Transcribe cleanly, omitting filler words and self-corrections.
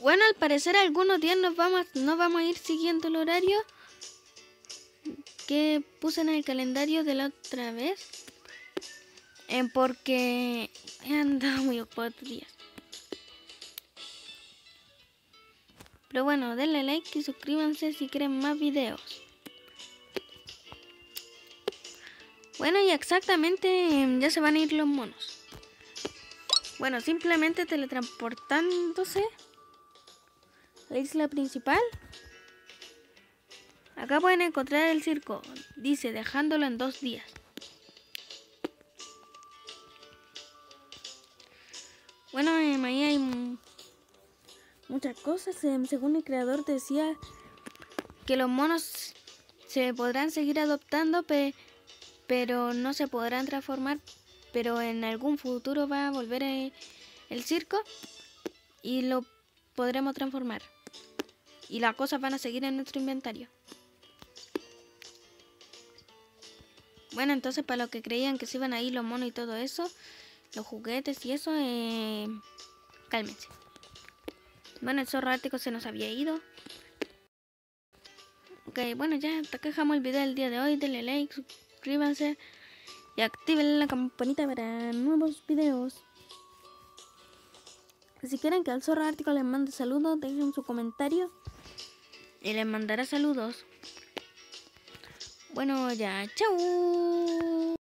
Bueno, al parecer algunos días no vamos a ir siguiendo el horario que puse en el calendario de la otra vez. Porque he andado muy ocupado estos días. Pero bueno, denle like y suscríbanse si quieren más videos. Bueno, y exactamente ya se van a ir los monos. Bueno, simplemente teletransportándose a la isla principal. Acá pueden encontrar el circo. Dice, dejándolo en 2 días. Bueno, ahí hay muchas cosas. Según el creador decía que los monos se podrán seguir adoptando, pero no se podrán transformar. Pero en algún futuro va a volver el circo y lo podremos transformar. Y las cosas van a seguir en nuestro inventario. Bueno, entonces para los que creían que se iban a ir los monos y todo eso, los juguetes y eso, cálmense. Bueno, el zorro ártico se nos había ido. Ok, bueno, ya hasta acá dejamos el video del día de hoy. Denle like, suscríbanse y activen la campanita para nuevos videos. Si quieren que al zorro ártico les mande saludos, dejen su comentario y les mandará saludos. Bueno, ya, chau.